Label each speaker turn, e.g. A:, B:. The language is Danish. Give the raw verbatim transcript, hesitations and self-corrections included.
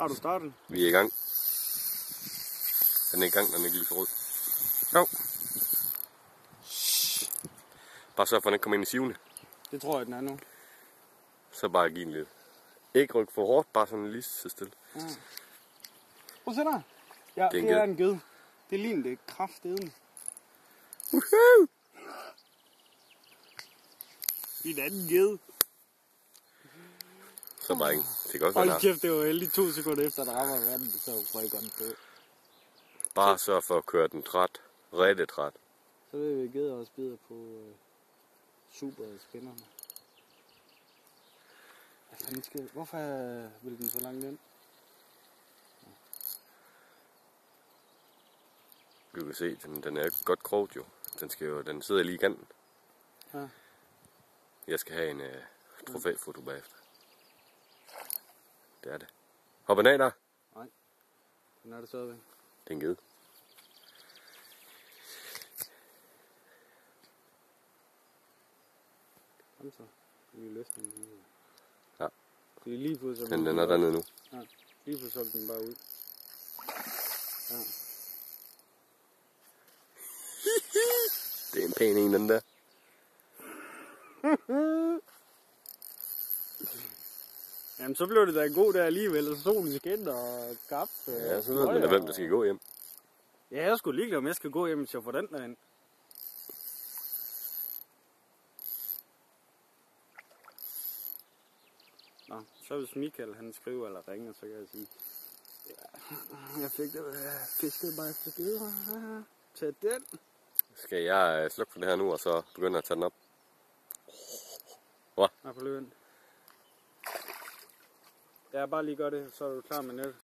A: Har du startet?
B: Vi er i gang. Den er i gang, den er ikke lige så rød.
A: Jo.
B: Bare sørg for, at den ikke kommer ind i sivene.
A: Det tror jeg, den er nu.
B: Så bare giv den lidt. Ikke rykke for hårdt, bare sådan lige så stille.
A: Ja. Prøv at se der. Ja, det er, det er en ged. Det ligner det kraftedeme.
B: Woohoo!
A: En anden ged.
B: Så bare ikke. Det kan også være
A: Hold kæft, det var heldig to sekunder efter, at der rammer vandet, så røg den på.
B: Bare sørg for at køre den træt. Rigtig træt.
A: Så vil vi gede også bidder på uh, super spænderne. Skal... Hvorfor vil den så langt ind?
B: Du kan se, den, den er godt krogt jo. Den, skal jo. Den sidder lige i kanten.
A: Ja.
B: Jeg skal have en uh, trofæfoto bagefter. Det er det. Hopper den af der?
A: Nej. Den er det stadigvæk.
B: Det er en ged.
A: Kom så. Vi løfter den lige.
B: Ja.
A: Fordi lige pludselig...
B: Den, den er dernede nu.
A: Ja. Lige pludselig den bare ud. Ja.
B: Det er en pæn en, den der.
A: Jamen, så blev det da en god der alligevel, og solen skinner og kaffe.
B: Ja, så ved man da, hvem der skal gå hjem.
A: Ja, jeg skulle ligeglad, om jeg skal gå hjem, hvis jeg får den derind. Nå, så hvis Michael han skriver eller ringer, så kan jeg sige, ja, jeg fik det, jeg fiskede bare efter geder. Tag den.
B: Skal jeg slukke for det her nu, og så begynde at tage den op? Hvad?
A: Nå, på løben. Ja, bare lige gør det, så er du klar med net.